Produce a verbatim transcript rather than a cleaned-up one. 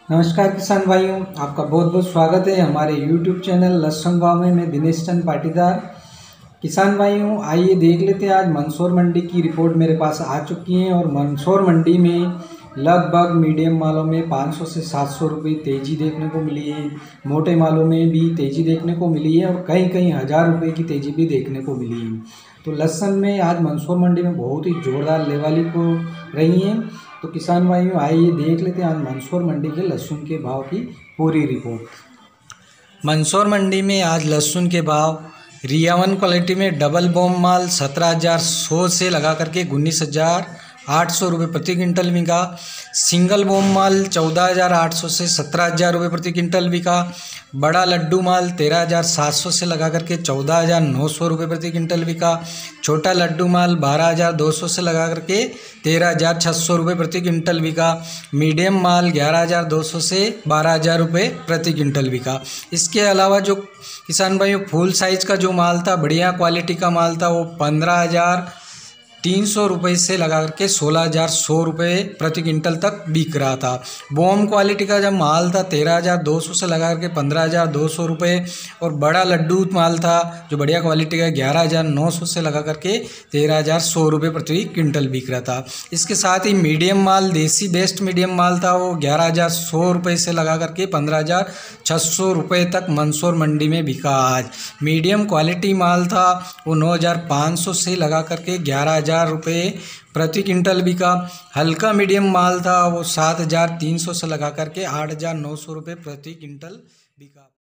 नमस्कार किसान भाइयों, आपका बहुत बहुत स्वागत है हमारे यूट्यूब चैनल लहसुन भाव में। मैं दिनेश चंद पाटीदार। किसान भाइयों, आइए देख लेते हैं। आज मंदसौर मंडी की रिपोर्ट मेरे पास आ चुकी है और मंदसौर मंडी में लगभग मीडियम मालों में पाँच सौ से सात सौ रुपये तेज़ी देखने को मिली है। मोटे मालों में भी तेज़ी देखने को मिली है और कहीं कहीं हज़ार रुपये की तेज़ी भी देखने को मिली है। तो लहसुन में आज मंदसौर मंडी में बहुत ही जोरदार लेवाली को रही है। तो किसान भाइयों, आइए देख लेते हैं आज मंदसौर मंडी के लहसुन के भाव की पूरी रिपोर्ट। मंदसौर मंडी में आज लहसुन के भाव रियावन क्वालिटी में डबल बॉम माल सत्रह हज़ार सौ से लगा करके उन्नीस हज़ार आठ सौ रुपये प्रति क्विंटल बिका। सिंगल बॉम माल चौदह हज़ार आठ सौ से सत्रह हज़ार रुपये प्रति क्विंटल बिका। बड़ा लड्डू माल तेरह हज़ार सात सौ से लगा करके चौदह हज़ार नौ सौ रुपये प्रति क्विंटल बिका। छोटा लड्डू माल बारह हज़ार दो सौ से लगा करके तेरह हज़ार छः सौ रुपये प्रति क्विंटल बिका। मीडियम माल ग्यारह हज़ार दो सौ से बारह हज़ार रुपये प्रति क्विंटल बिका। इसके अलावा जो किसान भाइयों फुल साइज़ का जो माल था, बढ़िया क्वालिटी का माल था, वो पंद्रह हज़ार तीन सौ रुपये से लगा करके सोलह हज़ार सौ रुपये प्रति क्विंटल तक बिक रहा था। बॉम क्वालिटी का जब माल था तेरह हज़ार दो सौ से लगा करके पंद्रह हज़ार दो सौ रुपये, और बड़ा लड्डू माल था जो बढ़िया क्वालिटी का ग्यारह हज़ार नौ सौ से लगा करके तेरह हज़ार सौ रुपये प्रति क्विंटल बिक रहा था। इसके साथ ही मीडियम माल, देसी बेस्ट मीडियम माल था, वो ग्यारह हज़ार सौ रुपये से लगा करके पंद्रह हज़ार छः सौ रुपये तक मंदसौर मंडी में बिका। आज मीडियम क्वालिटी माल था वो नौ हज़ार पाँच सौ से लगा करके ग्यारह हज़ार रुपये प्रति क्विंटल बिका। हल्का मीडियम माल था वो सात हज़ार तीन सौ से लगा करके आठ हज़ार नौ सौ रुपये प्रति क्विंटल बिका।